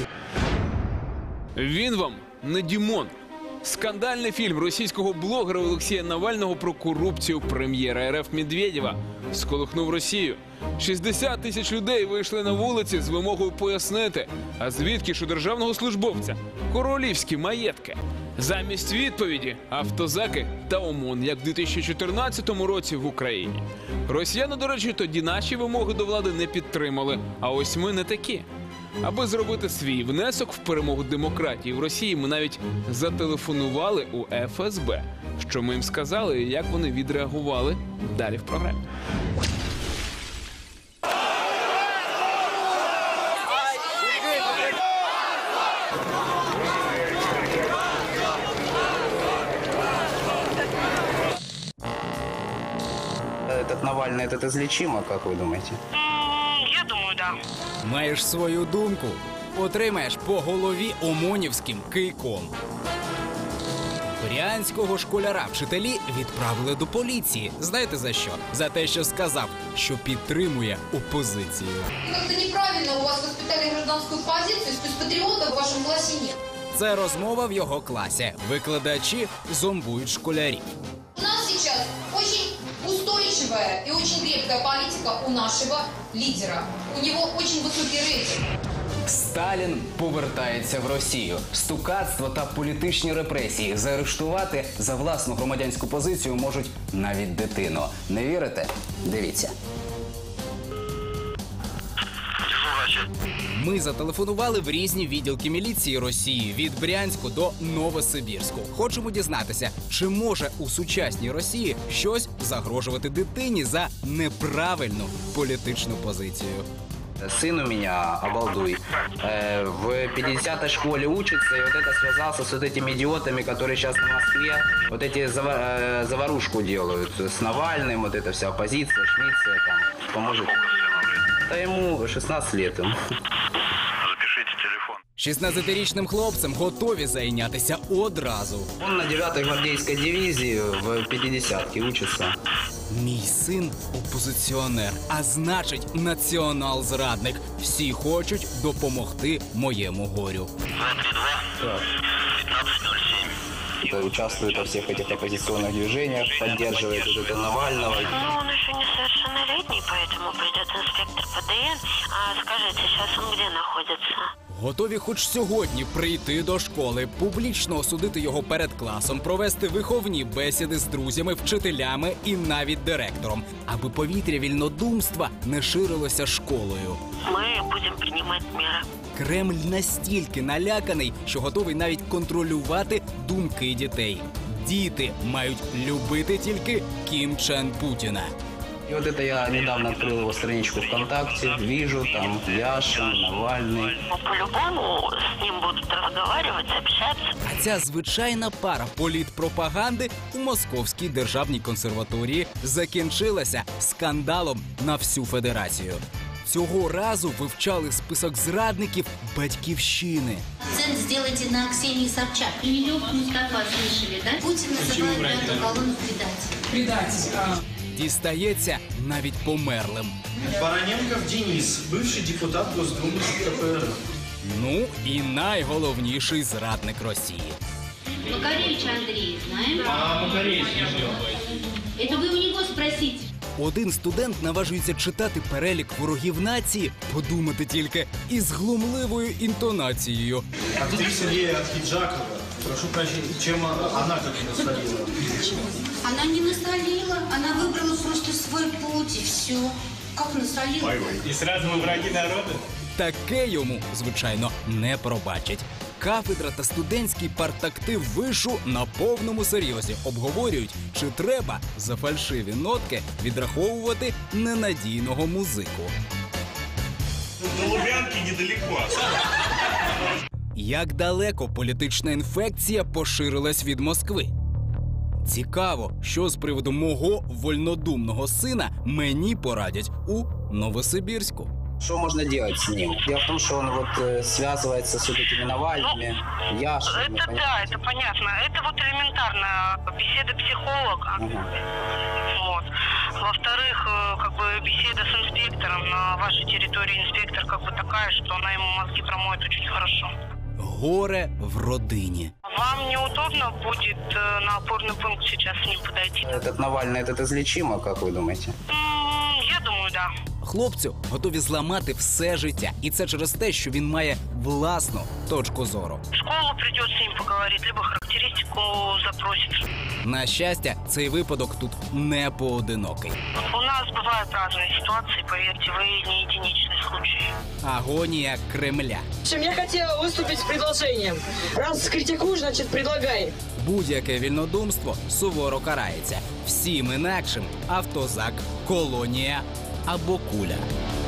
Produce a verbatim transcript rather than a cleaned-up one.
Він вам не Дімон. Скандальний фільм російського блогера Олексія Навального про корупцію прем'єра РФ Медведєва сколихнув Росію. шістдесят тисяч людей вийшли на вулиці з вимогою пояснити, а звідки ж у державного службовця королівські маєтки. Замість відповіді – автозаки та ОМОН, як в дві тисячі чотирнадцятому році в Україні. Росіяни, до речі, тоді наші вимоги до влади не підтримали, а ось ми не такі. Аби зробити свій внесок в перемогу демократії в Росії, ми навіть зателефонували у Еф Ес Бе. Що ми їм сказали і як вони відреагували – далі в програмі. Этот Навальный, этот излечимо, как вы думаете? Я думаю, да. Маєш свою думку? Отримаєш по голові омонівським кийком. Брянського школяра вчителі відправили до поліції. Знаєте за що? За те, що сказав, що підтримує опозицію. Как-то неправильно у вас воспитали гражданскую позицию, спецпатриота в вашем классе нет. Це розмова в його класі. Викладачі зомбують школярів. У нас сейчас очень устойчивая и очень крепкая политика у нашего лидера. У него очень высокий рейтинг. Сталін повертається в Росію. Стукацтво та політичні репресії. Заарештувати за власну громадянську позицію можуть навіть дитину. Не вірите? Дивіться. Ми зателефонували в різні відділки міліції Росії від Брянську до Новосибірську. Хочемо дізнатися, чи може у сучасній Росії щось загрожувати дитині за неправильну політичну позицію. Сын у меня, обалдуй, э, в пятидесятой школе учится, и вот это связался с вот этими идиотами, которые сейчас в Москве вот эти завар, э, заварушку делают с Навальным, вот эта вся оппозиция, Шмидция там поможет. Да ему шестнадцать лет. Ему. Запишите телефон. шістнадцятирічним хлопцем готові зайнятися одразу. Он на девятой гвардейской дивизии в пятидесятке учится. Мій син опозиціонер, а значить націонал-зрадник. Всі хочуть допомогти моєму горю. два три два пятнадцать ноль семь. Участвует во всех этих оппозиционных движениях, поддерживает вот это Навального. Ну, он еще несовершеннолетний, поэтому придет инспектор Пэ Дэ Эн. А скажите, сейчас он где находится? Готові хоч сьогодні прийти до школи, публічно осудити його перед класом, провести виховні бесіди з друзями, вчителями і навіть директором, аби повітря вільнодумства не ширилося школою. Мы будем принимать меры. Кремль настільки наляканий, що готовий навіть контролювати думки дітей. Діти мають любити тільки Кім Чен Путіна. И вот это я недавно открыл его страничку ВКонтакте, вижу там Яшин, Навальный. Ну, по-любому с ним будут разговаривать, общаться. А ця звичайна пара політпропаганди у Московській державній консерваторії закінчилася скандалом на всю федерацію. Цього разу вивчали список зрадників Батьківщини. Акцент сделайте на Ксении Собчак. Кремлев Мустафа слышали, да? Путин называет эту колонну предателем. Предатель. Дістається навіть померлим. Бароненков Денис, бывший депутат Госдумы Ка Пэ Эр. Ну і найголовніший зрадник Росії. Макаревич Андрей, знаем? А Макаревич не ждем. Это вы у него спросите. Один студент наважується читати перелік ворогів нації, подумати тільки, із глумливою інтонацією. Актриса Лея Ахиджакова. Прошу прощения, чем она как насолила? Она не насолила, она выбрала просто свой путь и все. Как насолила? И сразу мы враги народа? Таке йому, звичайно, не пробачать. Кафедра та студентський партактив вишу на повному серйозі обговорюють, чи треба за фальшиві нотки відраховувати ненадійного музику. До Лубянки недалеко. Як далеко політична інфекція поширилась від Москви? Цікаво, що з приводу мого вольнодумного сина мені порадять у Новосибірську. Что можно делать с ним? Дело в том, что он вот э, связывается с вот этими Навальными, Яшинами. Это да, это понятно. Это вот элементарно беседа психолога. Ага. Вот. Во-вторых, э, как бы беседа с инспектором на вашей территории, инспектор как бы такая, что она ему мозги промоет очень хорошо. Горе в родині. Вам неудобно будет э, на опорный пункт сейчас с ним подойти? Этот Навальный, этот излечимо, как вы думаете? М, Я думаю, да. Хлопцю готові зламати все життя. І це через те, що він має власну точку зору. В школу придет с ним поговорить, либо характеристику запросит. На щастя, цей випадок тут не поодинокий. У нас бывают разные ситуации, поверьте, вы не единичный случай. Агонія Кремля. В общем, я хотела выступить с предложением. Раз критикуешь, значит, предлагай. Будь-яке вільнодумство суворо карається. Всім інакшим автозак, колонія або куля.